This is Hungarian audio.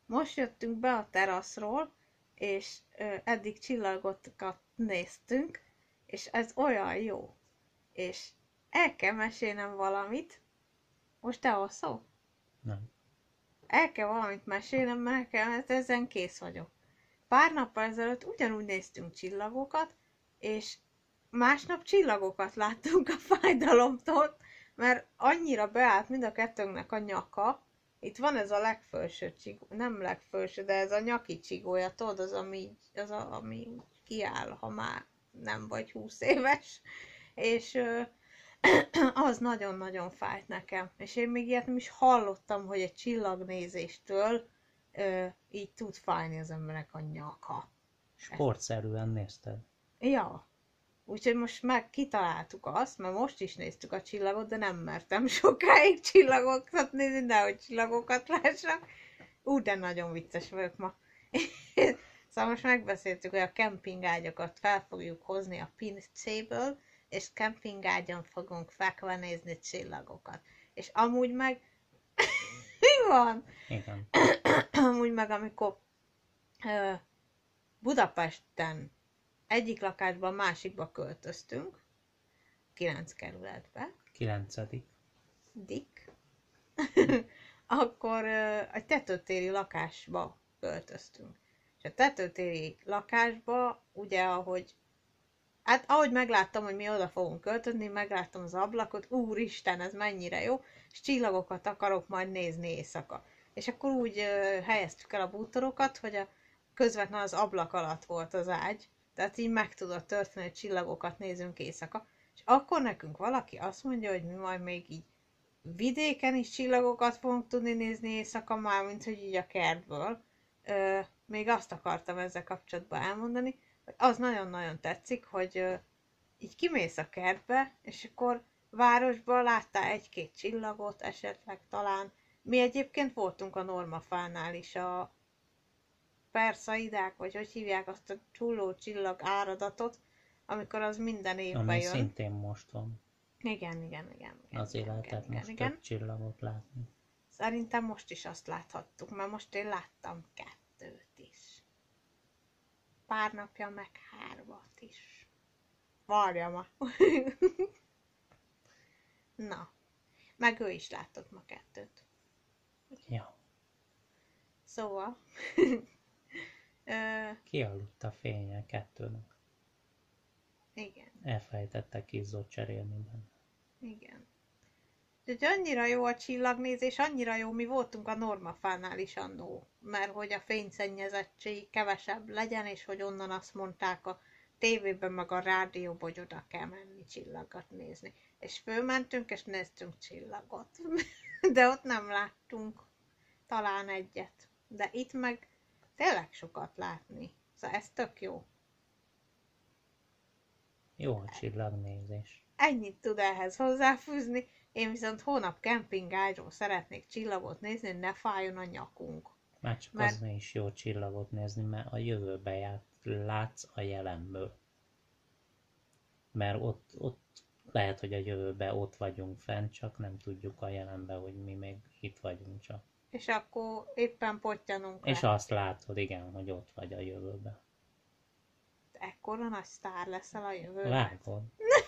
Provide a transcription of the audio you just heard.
Most jöttünk be a teraszról, és eddig csillagokat néztünk, és ez olyan jó. És el kell mesélnem valamit. Most te alszol? Nem. El kell valamit mesélnem, mert ezen kész vagyok. Pár nappal ezelőtt ugyanúgy néztünk csillagokat, és másnap csillagokat láttunk a fájdalomtól, mert annyira beállt mind a kettőnknek a nyaka. Itt van ez a legfelső csigó, nem legfelső, de ez a nyaki csigója, tudod, ami úgy kiáll, ha már nem vagy 20 éves, és az nagyon-nagyon fájt nekem. És én még ilyet nem is hallottam, hogy egy csillagnézéstől így tud fájni az emberek a nyaka. Sportszerűen nézted. Ja. Úgyhogy most meg kitaláltuk azt, mert most is néztük a csillagot, de nem mertem sokáig csillagokat nézni, nehogy csillagokat lássak. De nagyon vicces vagyok ma. Szóval most megbeszéltük, hogy a kempingágyakat fel fogjuk hozni a pincéből, és kempingágyon fogunk fekve nézni csillagokat. És amúgy meg... Mi van? Igen. Amúgy meg amikor Budapesten egyik lakásban másikba költöztünk, 9 kerületbe, 9. Dick, akkor egy tetőtéri lakásba költöztünk. És a tetőtéri lakásba, ugye, ahogy megláttam, hogy mi oda fogunk költözni, megláttam az ablakot, úristen, ez mennyire jó, és csillagokat akarok majd nézni éjszaka. És akkor úgy helyeztük el a bútorokat, hogy közvetlenül az ablak alatt volt az ágy, tehát így meg tudott történni, hogy csillagokat nézünk éjszaka. És akkor nekünk valaki azt mondja, hogy mi majd még így vidéken is csillagokat fogunk tudni nézni éjszaka, már mint hogy így a kertből. Még azt akartam ezzel kapcsolatban elmondani, hogy az nagyon-nagyon tetszik, hogy így kimész a kertbe, és akkor városban láttál egy-két csillagot, esetleg talán. Mi egyébként voltunk a Normafánál is, a Perseidák, vagy hogy hívják azt a csulló csillag áradatot, amikor az minden évben Ami jön. szintén most van. Igen. Azért lehetett most több csillagot látni. Szerintem most is azt láthattuk, mert most én láttam 2 is. Pár napja meg 3 is. Várja ma. Na, meg ő is látott ma 2. Ja. Szóval... Kialudt a fénye 2-nek. Igen. Elfelejtettek izzót cserélni benne. Igen. Úgyhogy annyira jó a csillagnézés, annyira jó, mi voltunk a Normafánál is annó, mert hogy a fényszennyezettség kevesebb legyen, és hogy onnan azt mondták a tévében, meg a rádióban, hogy oda kell menni csillagot nézni. És fölmentünk, és néztünk csillagot. De ott nem láttunk talán egyet. De itt meg tényleg sokat látni. Szóval ez tök jó. Jó a csillagnézés. Ennyit tud ehhez hozzáfűzni, én viszont hónap kempingágyról szeretnék csillagot nézni, hogy ne fájjon a nyakunk. Már csak az is jó csillagot nézni, mert a jövőbe látsz a jelenből. Mert ott lehet, hogy a jövőben ott vagyunk fent, csak nem tudjuk a jelenben, hogy mi még itt vagyunk csak. És akkor éppen pottyanunk És azt látod, igen, hogy ott vagy a jövőben. Ekkora nagy sztár leszel a jövőben. Látod?